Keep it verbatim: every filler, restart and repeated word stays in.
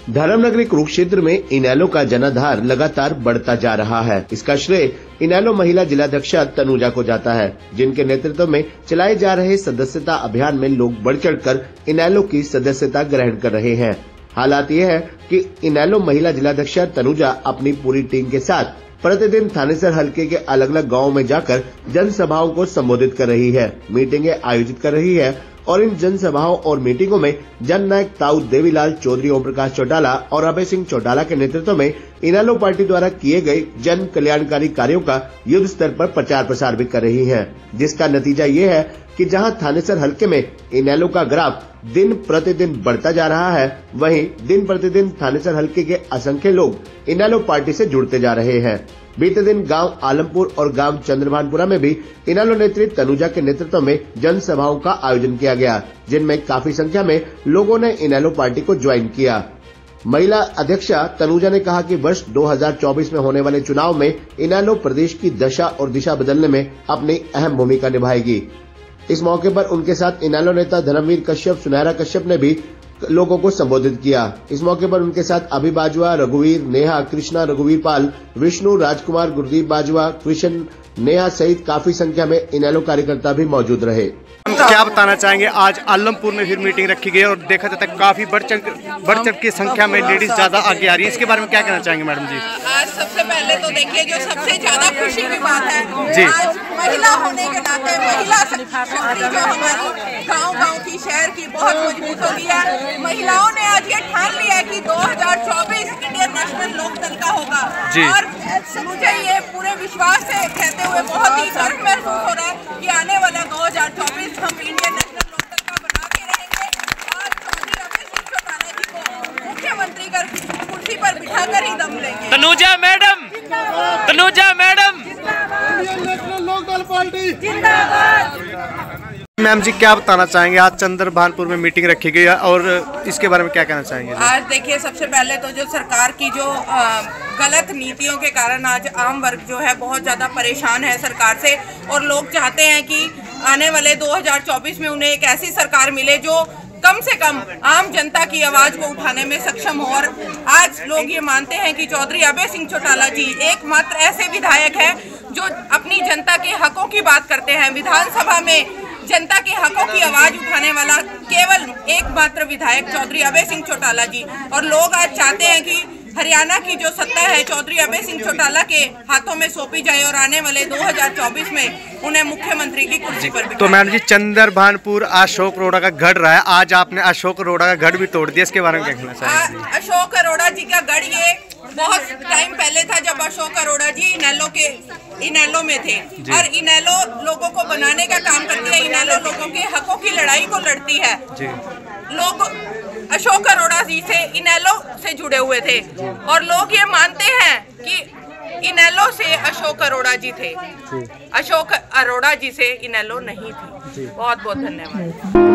धर्मनगरी कुरुक्षेत्र में इनेलो का जनाधार लगातार बढ़ता जा रहा है। इसका श्रेय इनेलो महिला जिलाध्यक्षा तनुजा को जाता है, जिनके नेतृत्व में चलाए जा रहे सदस्यता अभियान में लोग बढ़ चढ़ कर इनेलो की सदस्यता ग्रहण कर रहे हैं। हालात ये है कि इनेलो महिला जिलाध्यक्षा तनुजा अपनी पूरी टीम के साथ प्रतिदिन थानेसर हलके के अलग अलग गाँव में जाकर जनसभाओं को संबोधित कर रही है, मीटिंगें आयोजित कर रही है और इन जनसभाओं और मीटिंगों में जननायक ताऊ देवीलाल चौधरी, ओम प्रकाश चौटाला और अभय सिंह चौटाला के नेतृत्व में इनेलो पार्टी द्वारा किए गए जन कल्याणकारी कार्यों का युद्ध स्तर पर प्रचार प्रसार भी कर रही है, जिसका नतीजा ये है कि जहां थानेसर हलके में इनेलो का ग्राफ दिन प्रतिदिन बढ़ता जा रहा है, वहीं दिन प्रतिदिन थानेसर हलके के असंख्य लोग इनेलो पार्टी से जुड़ते जा रहे हैं। बीते दिन गांव आलमपुर और गांव चंद्रभानपुरा में भी इनेलो नेत्री तनुजा के नेतृत्व में जनसभाओं का आयोजन किया गया, जिनमें काफी संख्या में लोगों ने इनेलो पार्टी को ज्वाइन किया। महिला अध्यक्षा तनुजा ने कहा कि वर्ष दो हज़ार चौबीस में होने वाले चुनाव में इनेलो प्रदेश की दशा और दिशा बदलने में अपनी अहम भूमिका निभाएगी। इस मौके पर उनके साथ इनेलो नेता धर्मवीर कश्यप, सुनहरा कश्यप ने भी लोगों को संबोधित किया। इस मौके पर उनके साथ अभि बाजवा, रघुवीर, नेहा, कृष्णा, रघुवीर पाल, विष्णु, राजकुमार, गुरदीप बाजवा, कृष्ण, नेहा सहित काफी संख्या में इनेलो कार्यकर्ता भी मौजूद रहे। हम क्या बताना चाहेंगे, आज आलमपुर में फिर मीटिंग रखी गई और देखा जाता है काफी बढ़ चढ़ बढ़ चढ़ की संख्या में लेडीज ज्यादा आगे आ रही है, इसके बारे में क्या कहना चाहेंगे मैडम जी? आज सबसे पहले तो देखिए, जो सबसे ज्यादा खुशी की बात है जी, आज महिला होने के नाते महिला शक्ति जो हमारी गांव गांव की, शहर की बहुत मजबूत हो गई है। महिलाओं ने आज ये ठान लिया है कि दो हज़ार चौबीस इंडियन नेशनल लोकदल का होगा और मुझे ये पूरे विश्वास से कहते हुए बहुत ही गर्व महसूस हो रहा है कि आने वाला दो हज़ार चौबीस हम इंडियन नेशनल लोकदल का बना के रहेंगे और चौधरी अभय सिंह चौटाला जी को मुख्यमंत्री कर कुर्सी पर बिठाकर ही दम लेंगे। Tanuja madam, Tanuja madam, national Lokdal party जिंदाबाद। मैम जी क्या बताना चाहेंगे, आज चंद्रभानपुर में मीटिंग रखी गई है और इसके बारे में क्या कहना चाहेंगे? आज देखिए, सबसे पहले तो जो सरकार की जो आ, गलत नीतियों के कारण आज आम वर्ग जो है बहुत ज़्यादा परेशान है सरकार से, और लोग चाहते हैं कि आने वाले दो हज़ार चौबीस में उन्हें एक ऐसी सरकार मिले जो कम से कम आम जनता की आवाज़ को उठाने में सक्षम हो। और आज लोग ये मानते हैं कि चौधरी अभय सिंह चौटाला जी एकमात्र ऐसे विधायक हैं जो अपनी जनता के हकों की बात करते हैं। विधानसभा में जनता के हकों की आवाज उठाने वाला केवल एकमात्र विधायक चौधरी अभय सिंह चौटाला जी, और लोग आज चाहते हैं कि हरियाणा की जो सत्ता है चौधरी अभय सिंह चौटाला के हाथों में सौंपी जाए और आने वाले दो हज़ार चौबीस में उन्हें मुख्यमंत्री की कुर्सी पर बिठाया। तो मैडम जी, चंद्रभानपुर अशोक अरोड़ा का गढ़ रहा है, आज आपने अशोक अरोड़ा का गढ़ भी तोड़ दिया, इसके बारे में क्या कहना चाहिए? अशोक अरोड़ा जी का गढ़ ये बहुत टाइम पहले था, जब अशोक अरोड़ा जी इनेलो के इनेलो में थे और इनेलो लोगों को बनाने का काम करती है, इनेलो लोगों के हकों की लड़ाई को लड़ती है जी। लोग अशोक अरोड़ा जी से इनेलो से जुड़े हुए थे और लोग ये मानते हैं कि इनेलो से अशोक अरोड़ा जी थे, अशोक अरोड़ा जी से इनेलो नहीं थी। बहुत बहुत धन्यवाद।